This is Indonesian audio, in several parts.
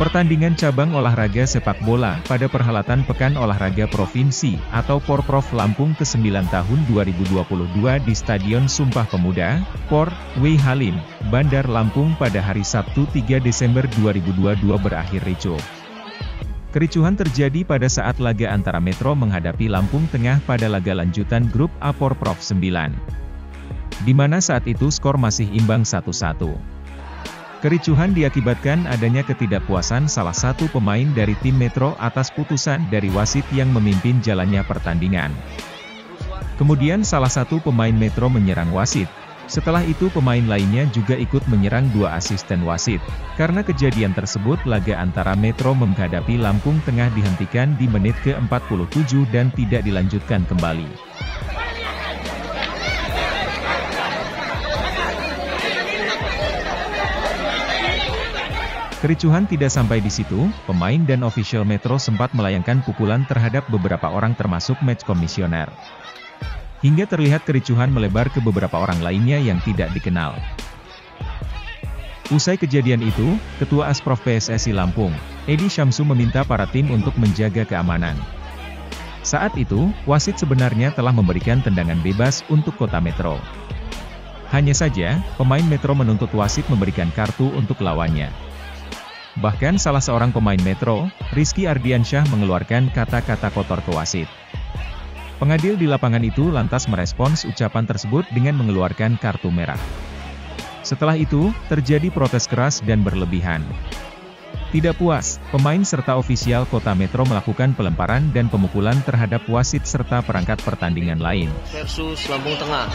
Pertandingan cabang olahraga sepak bola pada perhelatan Pekan Olahraga Provinsi atau Porprov Lampung ke-9 tahun 2022 di Stadion Sumpah Pemuda, Por. W. Halim, Bandar Lampung pada hari Sabtu 3 Desember 2022 berakhir ricuh. Kericuhan terjadi pada saat laga antara Metro menghadapi Lampung Tengah pada laga lanjutan grup A Porprov 9. Di mana saat itu skor masih imbang 1-1. Kericuhan diakibatkan adanya ketidakpuasan salah satu pemain dari tim Metro atas putusan dari wasit yang memimpin jalannya pertandingan. Kemudian salah satu pemain Metro menyerang wasit. Setelah itu pemain lainnya juga ikut menyerang dua asisten wasit. Karena kejadian tersebut laga antara Metro menghadapi Lampung Tengah dihentikan di menit ke-47 dan tidak dilanjutkan kembali. Kericuhan tidak sampai di situ, pemain dan ofisial Metro sempat melayangkan pukulan terhadap beberapa orang termasuk match komisioner. Hingga terlihat kericuhan melebar ke beberapa orang lainnya yang tidak dikenal. Usai kejadian itu, Ketua Asprof PSSI Lampung, Edi Syamsu meminta para tim untuk menjaga keamanan. Saat itu, wasit sebenarnya telah memberikan tendangan bebas untuk kota Metro. Hanya saja, pemain Metro menuntut wasit memberikan kartu untuk lawannya. Bahkan salah seorang pemain Metro, Rizky Ardiansyah mengeluarkan kata-kata kotor ke wasit. Pengadil di lapangan itu lantas merespons ucapan tersebut dengan mengeluarkan kartu merah. Setelah itu, terjadi protes keras dan berlebihan. Tidak puas, pemain serta ofisial kota Metro melakukan pelemparan dan pemukulan terhadap wasit serta perangkat pertandingan lain. Versus Lampung Tengah.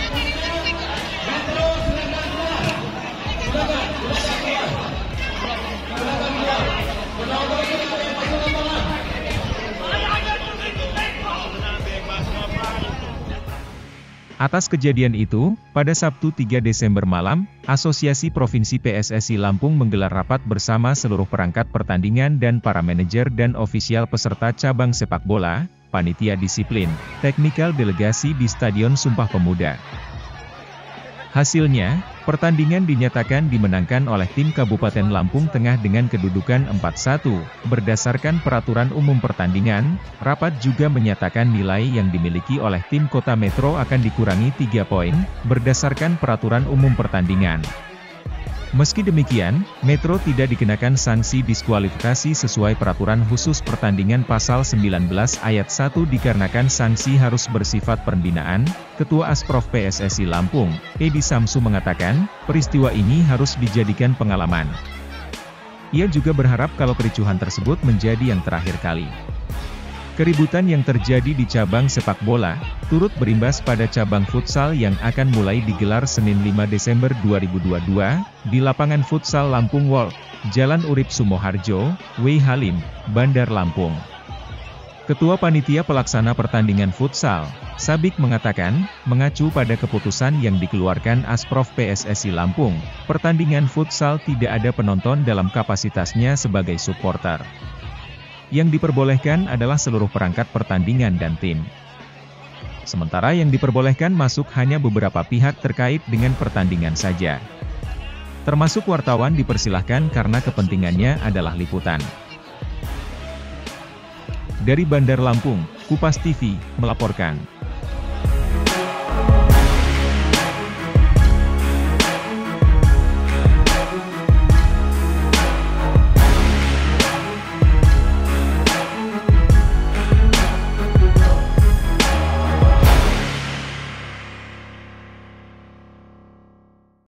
Atas kejadian itu, pada Sabtu 3 Desember malam, Asosiasi Provinsi PSSI Lampung menggelar rapat bersama seluruh perangkat pertandingan dan para manajer dan ofisial peserta cabang sepak bola, panitia disiplin, teknikal delegasi di Stadion Sumpah Pemuda. Hasilnya, pertandingan dinyatakan dimenangkan oleh tim Kabupaten Lampung Tengah dengan kedudukan 4-1. Berdasarkan peraturan umum pertandingan, rapat juga menyatakan nilai yang dimiliki oleh tim Kota Metro akan dikurangi 3 poin, berdasarkan peraturan umum pertandingan. Meski demikian, Metro tidak dikenakan sanksi diskualifikasi sesuai peraturan khusus pertandingan pasal 19 ayat 1 dikarenakan sanksi harus bersifat pembinaan. Ketua Asprof PSSI Lampung, Edi Syamsu mengatakan, peristiwa ini harus dijadikan pengalaman. Ia juga berharap kalau kericuhan tersebut menjadi yang terakhir kali. Keributan yang terjadi di cabang sepak bola, turut berimbas pada cabang futsal yang akan mulai digelar Senin 5 Desember 2022, di lapangan futsal Lampung World, Jalan Urip Sumoharjo, W. Halim, Bandar Lampung. Ketua Panitia Pelaksana Pertandingan Futsal, Sabik mengatakan, mengacu pada keputusan yang dikeluarkan Asprof PSSI Lampung, pertandingan futsal tidak ada penonton dalam kapasitasnya sebagai supporter. Yang diperbolehkan adalah seluruh perangkat pertandingan dan tim. Sementara yang diperbolehkan masuk hanya beberapa pihak terkait dengan pertandingan saja. Termasuk wartawan dipersilahkan karena kepentingannya adalah liputan. Dari Bandar Lampung, Kupas TV melaporkan.